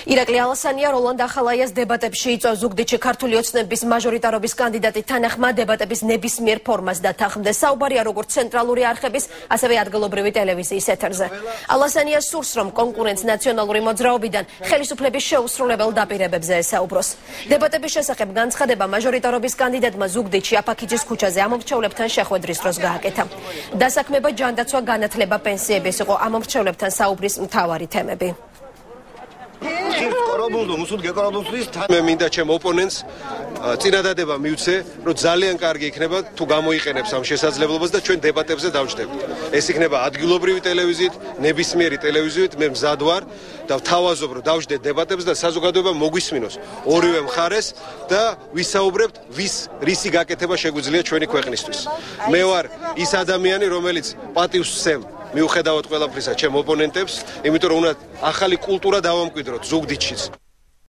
ირაკლი ალასანია როლანდ ახალაიას დებატებში იწვევს ზუგდიდში ქართული ოცნების მაჟორიტარობის კანდიდატი თანახმა დებატების ნებისმიერ ფორმას დათანხმდეს. საუბარია როგორც ცენტრალური არხების, ასევე ადგილობრივი ტელევიზიის ეთერზე. ალასანიას სურს, რომ კონკურენტს ნაციონალური მოძრაობიდან ხელისუფლების შეუსრულებელ დაპირებებზე ესაუბროს. დებატების შესახებ განცხადება მაჟორიტარობის კანდიდატმა ზუგდიდში აფაქიძის ქუჩაზე ამომრჩევლებთან შეხვედრის დროს გააკეთა. დასაქმება, ჯანდაცვა, განათლება, პენსიების იყო ამომრჩევლებთან საუბრის მთავარი თემები. მე მინდა ჩემ ოპონენტს წინადადება მივცე, რომ ძალიან კარგი იქნება თუ გამოიყენებს ამ შესაძლებლობას და ჩვენ დებატებზე დავჯდებით. ეს იქნება ადგილობრივი ტელევიზიით, ნებისმიერი ტელევიზიით, მე მზად ვარ და ვთავაზობ, რომ დავჯდეთ დებატებს და საზოგადოება მოგვისმინოს ორივე მხარეს და ვისაუბრებთ, რისი გაკეთება შეგვიძლია ჩვენი ქვეყნისთვის. მე ვარ ის ადამიანი, რომელიც პატივს ვცემ მიუხედავად ყველაფრისა ჩემ ოპონენტებს, იმიტომ რომ უნდა ახალი კულტურა დავამკვიდროთ ზუგდიდშიც.